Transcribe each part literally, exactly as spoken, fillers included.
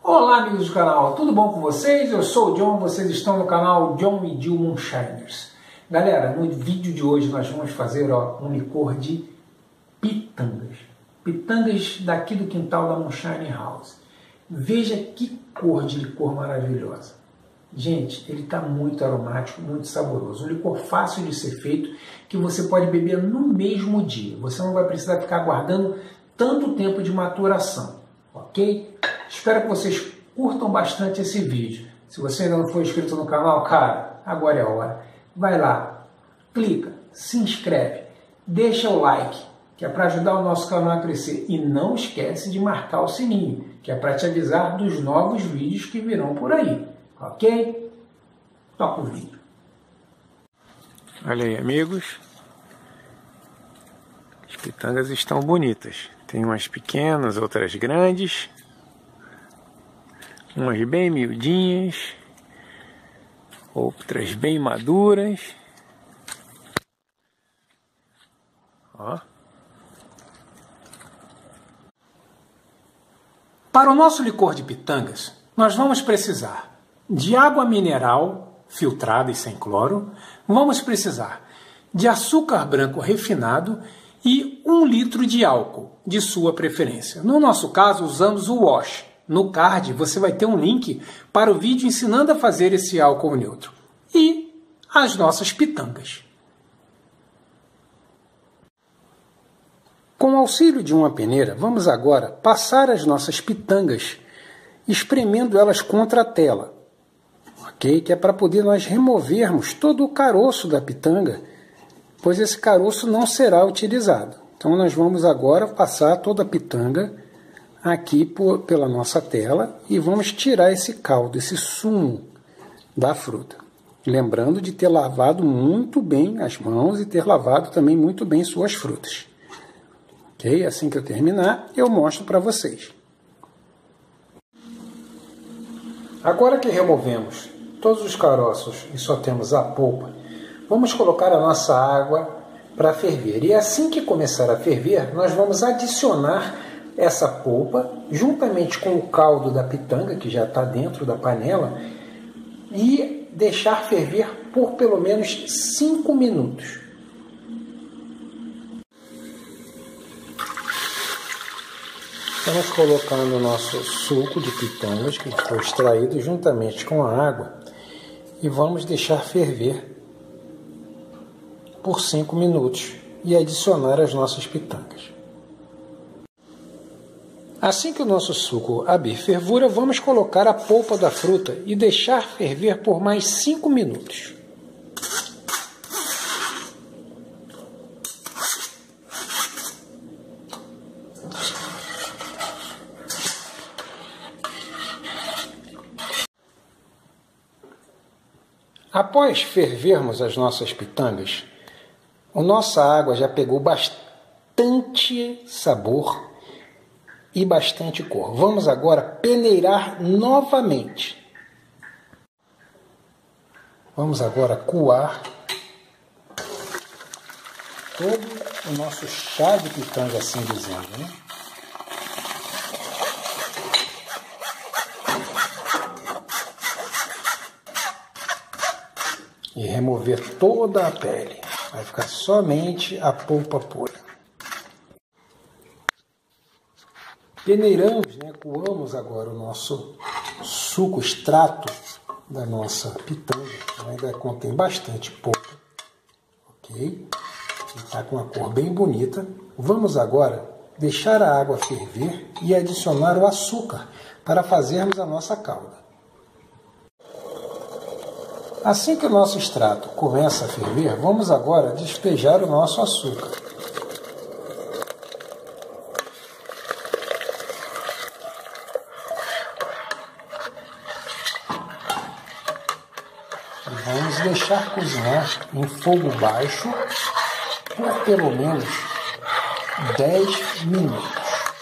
Olá, amigos do canal, tudo bom com vocês? Eu sou o John, vocês estão no canal John e Jill Moonshiners. Galera, no vídeo de hoje nós vamos fazer ó, um licor de pitangas. Pitangas daqui do quintal da Moonshine House. Veja que cor de licor maravilhosa. Gente, ele está muito aromático, muito saboroso. Um licor fácil de ser feito, que você pode beber no mesmo dia. Você não vai precisar ficar aguardando tanto tempo de maturação, ok? Espero que vocês curtam bastante esse vídeo. Se você ainda não for inscrito no canal, cara, agora é a hora. Vai lá, clica, se inscreve, deixa o like, que é para ajudar o nosso canal a crescer. E não esquece de marcar o sininho, que é para te avisar dos novos vídeos que virão por aí. Ok? Toca o vídeo. Olha aí, amigos. As pitangas estão bonitas. Tem umas pequenas, outras grandes. Umas bem miudinhas. Outras bem maduras. Ó. Para o nosso licor de pitangas, nós vamos precisar de água mineral filtrada e sem cloro, vamos precisar de açúcar branco refinado e um litro de álcool, de sua preferência. No nosso caso, usamos o wash. No card, você vai ter um link para o vídeo ensinando a fazer esse álcool neutro. E as nossas pitangas. Com o auxílio de uma peneira, vamos agora passar as nossas pitangas, espremendo elas contra a tela. Ok? Que é para poder nós removermos todo o caroço da pitanga, pois esse caroço não será utilizado. Então nós vamos agora passar toda a pitanga aqui por, pela nossa tela e vamos tirar esse caldo, esse sumo da fruta. Lembrando de ter lavado muito bem as mãos e ter lavado também muito bem suas frutas. Ok? Assim que eu terminar, eu mostro para vocês. Agora que removemos todos os caroços e só temos a polpa, vamos colocar a nossa água para ferver. E assim que começar a ferver, nós vamos adicionar essa polpa, juntamente com o caldo da pitanga, que já está dentro da panela, e deixar ferver por pelo menos cinco minutos. Estamos colocando o nosso suco de pitangas, que foi extraído juntamente com a água, e vamos deixar ferver por cinco minutos e adicionar as nossas pitangas. Assim que o nosso suco abrir fervura, vamos colocar a polpa da fruta e deixar ferver por mais cinco minutos. Após fervermos as nossas pitangas, a nossa água já pegou bastante sabor e bastante cor. Vamos agora peneirar novamente. Vamos agora coar todo o nosso chá de pitanga, assim dizendo, né? E remover toda a pele. Vai ficar somente a polpa pura. Peneiramos, né, coamos agora o nosso suco extrato da nossa pitanga. Ainda contém bastante polpa. Ok? Está com uma cor bem bonita. Vamos agora deixar a água ferver e adicionar o açúcar para fazermos a nossa calda. Assim que o nosso extrato começa a ferver, vamos agora despejar o nosso açúcar. E vamos deixar cozinhar em fogo baixo por pelo menos dez minutos.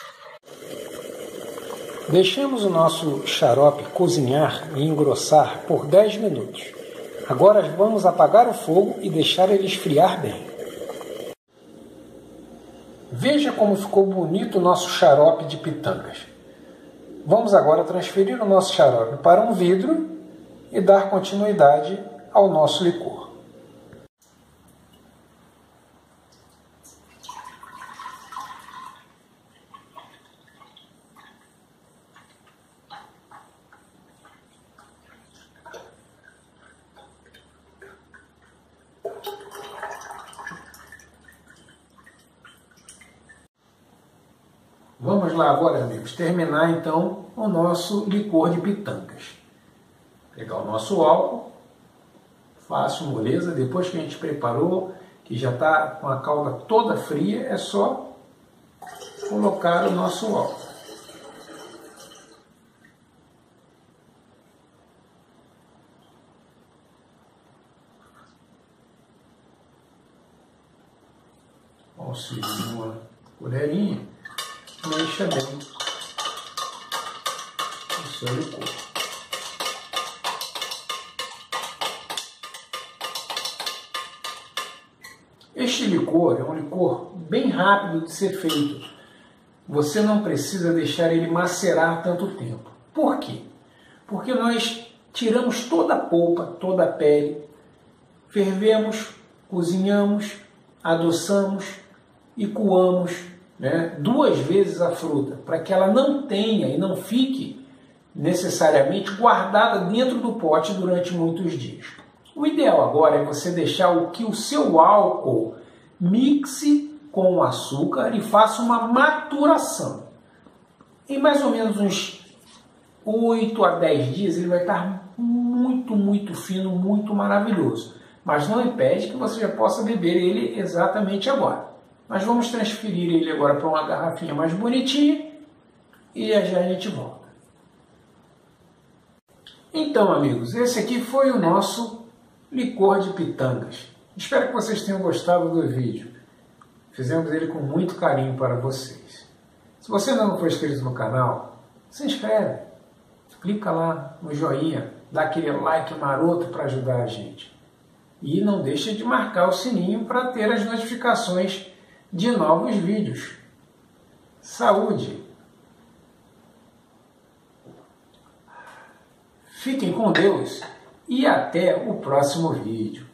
Deixamos o nosso xarope cozinhar e engrossar por dez minutos. Agora vamos apagar o fogo e deixar ele esfriar bem. Veja como ficou bonito o nosso xarope de pitangas. vamos agora transferir o nosso xarope para um vidro e dar continuidade ao nosso licor. Vamos lá agora, amigos, terminar então o nosso licor de pitangas. Pegar o nosso álcool, fácil, moleza, depois que a gente preparou, que já está com a calda toda fria, é só colocar o nosso álcool. Auxílio de uma colherinha, mexa bem o seu licor. Este licor é um licor bem rápido de ser feito. Você não precisa deixar ele macerar tanto tempo. Por quê? Porque nós tiramos toda a polpa, toda a pele, fervemos, cozinhamos, adoçamos e coamos, né, duas vezes a fruta, para que ela não tenha e não fique necessariamente guardada dentro do pote durante muitos dias. O ideal agora é você deixar o que o seu álcool mixe com o açúcar e faça uma maturação. Em mais ou menos uns oito a dez dias ele vai estar muito, muito fino, muito maravilhoso. Mas não impede que você já possa beber ele exatamente agora. Mas vamos transferir ele agora para uma garrafinha mais bonitinha e já a gente volta. Então, amigos, esse aqui foi o nosso licor de pitangas. Espero que vocês tenham gostado do vídeo. Fizemos ele com muito carinho para vocês. Se você ainda não for inscrito no canal, se inscreve. Clica lá no joinha, dá aquele like maroto para ajudar a gente. E não deixe de marcar o sininho para ter as notificações de novos vídeos. Saúde! Fiquem com Deus e até o próximo vídeo.